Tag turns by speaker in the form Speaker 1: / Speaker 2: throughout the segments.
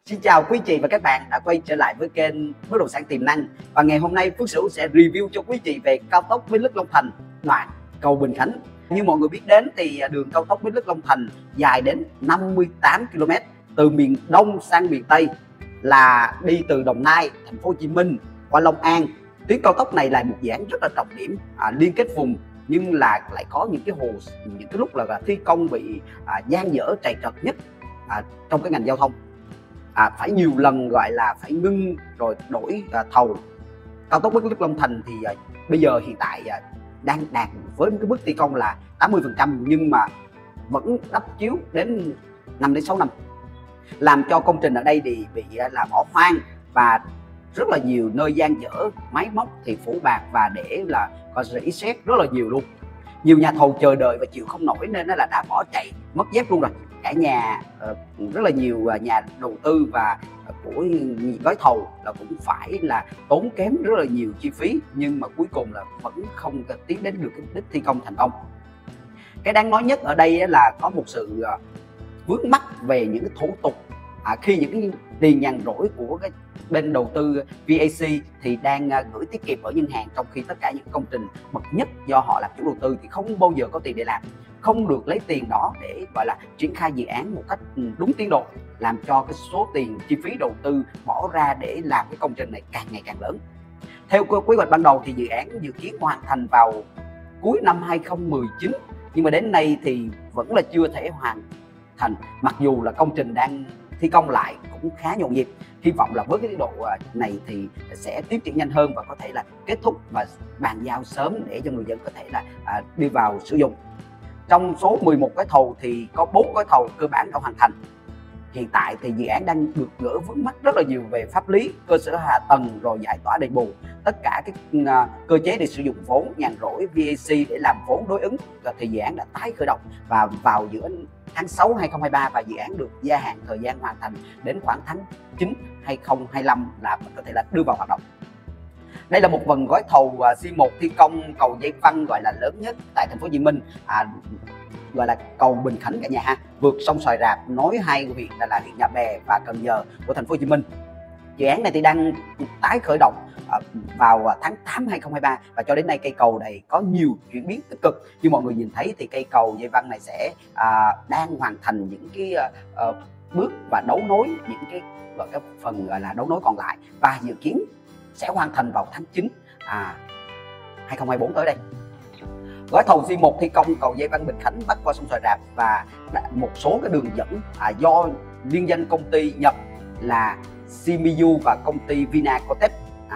Speaker 1: Xin chào quý chị và các bạn đã quay trở lại với kênh Bất động sản tiềm năng. Và ngày hôm nay Phước Sửu sẽ review cho quý chị về cao tốc Bến Lức Long Thành đoạn cầu Bình Khánh. Như mọi người biết đến thì đường cao tốc Bến Lức Long Thành dài đến 58 km từ miền Đông sang miền Tây, là đi từ Đồng Nai, thành phố Hồ Chí Minh qua Long An. Tuyến cao tốc này là một dự án rất là trọng điểm, liên kết vùng, nhưng là lại có những cái lúc là thi công bị dang dở trầy trật nhất trong cái ngành giao thông. Phải nhiều lần gọi là phải ngưng rồi đổi thầu. Cao tốc Bến Lức Long Thành thì bây giờ hiện tại đang đạt với cái mức thi công là 80%, nhưng mà vẫn đắp chiếu đến 5 đến 6 năm, làm cho công trình ở đây thì bị là bỏ hoang và rất là nhiều nơi dang dở, máy móc thì phủ bạc và để là có rỉ sét rất là nhiều luôn. Nhiều nhà thầu chờ đợi và chịu không nổi nên là đã bỏ chạy mất dép luôn rồi. Cả nhà rất là nhiều nhà đầu tư và của gói thầu là cũng phải là tốn kém rất là nhiều chi phí, nhưng mà cuối cùng là vẫn không tiến đến được cái đích thi công thành công. Cái đáng nói nhất ở đây là có một sự vướng mắc về những cái thủ tục khi những cái tiền nhàn rỗi của cái bên đầu tư VAC thì đang gửi tiết kiệm ở ngân hàng, trong khi tất cả những công trình bậc nhất do họ làm chủ đầu tư thì không bao giờ có tiền để làm, không được lấy tiền đó để gọi là triển khai dự án một cách đúng tiến độ, làm cho cái số tiền chi phí đầu tư bỏ ra để làm cái công trình này càng ngày càng lớn. Theo kế hoạch ban đầu thì dự án dự kiến hoàn thành vào cuối năm 2019, nhưng mà đến nay thì vẫn là chưa thể hoàn thành, mặc dù là công trình đang thi công lại cũng khá nhộn nhịp. Hy vọng là với cái tiến độ này thì sẽ tiến triển nhanh hơn và có thể là kết thúc và bàn giao sớm để cho người dân có thể là đi vào sử dụng. Trong số 11 gói thầu thì có 4 gói thầu cơ bản đã hoàn thành. Hiện tại thì dự án đang được gỡ vướng mắc rất là nhiều về pháp lý, cơ sở hạ tầng, rồi giải tỏa đền bù, tất cả cái cơ chế để sử dụng vốn nhàn rỗi VAC để làm vốn đối ứng, thì dự án đã tái khởi động và vào giữa tháng 6 2023 và dự án được gia hạn thời gian hoàn thành đến khoảng tháng 9 2025 là mình có thể là đưa vào hoạt động. Đây là một phần gói thầu C1 thi công cầu dây văng gọi là lớn nhất tại thành phố Hồ Chí Minh, gọi là cầu Bình Khánh cả nhà ha, vượt sông Xoài Rạp nối hai huyện là huyện Nhà Bè và Cần Giờ của thành phố Hồ Chí Minh. Dự án này thì đang tái khởi động vào tháng 8 2023 và cho đến nay cây cầu này có nhiều chuyển biến tích cực. Như mọi người nhìn thấy thì cây cầu dây văng này sẽ đang hoàn thành những cái bước và đấu nối những cái phần gọi là đấu nối còn lại, và dự kiến sẽ hoàn thành vào tháng 9 2024 tới đây. Gói thầu C1 thi công cầu dây văng Bình Khánh bắc qua sông Xoài Rạp và một số cái đường dẫn do liên danh công ty Nhật là Shimizu và công ty Vinacotech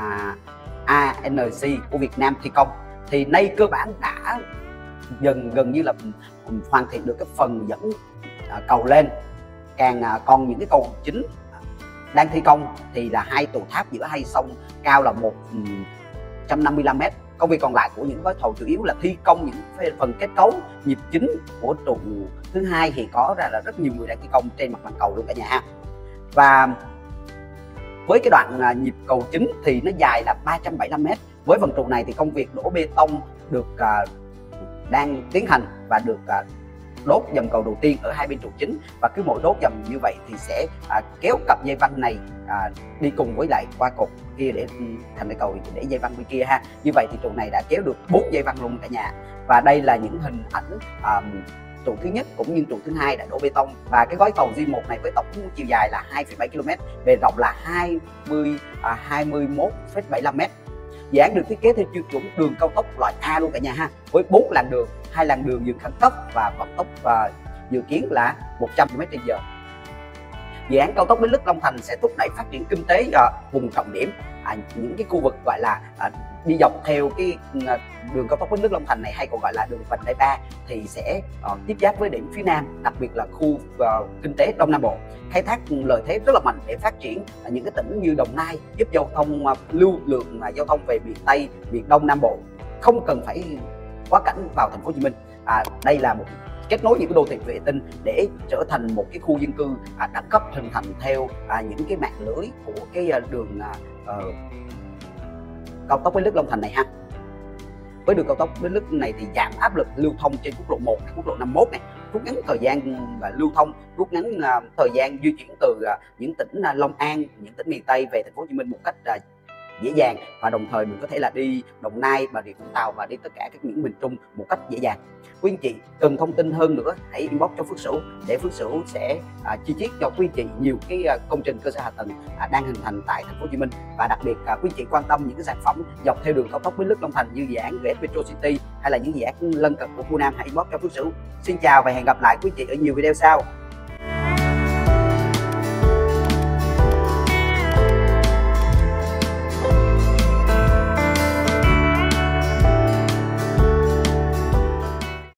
Speaker 1: ANC của Việt Nam thi công, thì nay cơ bản đã gần như là hoàn thiện được cái phần dẫn cầu lên. Còn những cái cầu chính đang thi công thì là hai trụ tháp giữa hai sông cao là 155 m. Công việc còn lại của những gói thầu chủ yếu là thi công những phần kết cấu nhịp chính của trụ thứ hai, thì có ra là rất nhiều người đang thi công trên mặt bằng cầu luôn cả nhà ha. Và với cái đoạn nhịp cầu chính thì nó dài là 375 m. Với phần trụ này thì công việc đổ bê tông được đang tiến hành và được đốt dầm cầu đầu tiên ở hai bên trụ chính, và cứ mỗi đốt dầm như vậy thì sẽ kéo cặp dây văng này đi cùng với lại qua cột kia để thành cái cầu để dây văng bên kia ha. Như vậy thì trụ này đã kéo được 4 dây văng luôn cả nhà. Và đây là những hình ảnh trụ thứ nhất cũng như trụ thứ hai đã đổ bê tông. Và cái gói thầu G1 này với tổng chiều dài là 2,7 km, bề rộng là 21,75 m. Dự án được thiết kế theo tiêu chuẩn đường cao tốc loại A luôn cả nhà ha, với 4 làn đường, 2 làn đường dừng khẩn cấp và vận tốc dự kiến là 100 km/h. Dự án cao tốc Bến Lức Long Thành sẽ thúc đẩy phát triển kinh tế vùng trọng điểm, những cái khu vực gọi là đi dọc theo cái đường cao tốc Bến Lức Long Thành này, hay còn gọi là đường vành đai 3, thì sẽ tiếp giáp với điểm phía Nam, đặc biệt là khu kinh tế Đông Nam Bộ, khai thác lợi thế rất là mạnh để phát triển những cái tỉnh như Đồng Nai, giúp giao thông lưu lượng giao thông về miền Tây, miền Đông Nam Bộ không cần phải quá cảnh vào thành phố Hồ Chí Minh. Đây là một kết nối những cái đô thị vệ tinh để trở thành một cái khu dân cư đẳng cấp, hình thành theo những cái mạng lưới của cái đường cao tốc Bến Lức Long Thành này ha. Với đường cao tốc Bến Lức này thì giảm áp lực lưu thông trên quốc lộ 1, quốc lộ 51 này, rút ngắn thời gian lưu thông, rút ngắn thời gian di chuyển từ những tỉnh Long An, những tỉnh miền Tây về thành phố Hồ Chí Minh một cách dễ dàng, và đồng thời mình có thể là đi Đồng Nai, Bà Rịa Vũng Tàu và đi tất cả các những miền Trung một cách dễ dàng. Quý anh chị cần thông tin hơn nữa hãy inbox cho Phước Sửu để Phước Sửu sẽ chi tiết cho quý anh chị nhiều cái công trình cơ sở hạ tầng đang hình thành tại thành phố Hồ Chí Minh, và đặc biệt quý anh chị quan tâm những cái sản phẩm dọc theo đường cao tốc Bến Lức Long Thành như dự án GS Metro City hay là những dự án lân cận của khu Nam, hãy inbox cho Phước Sửu. Xin chào và hẹn gặp lại quý anh chị ở nhiều video sau.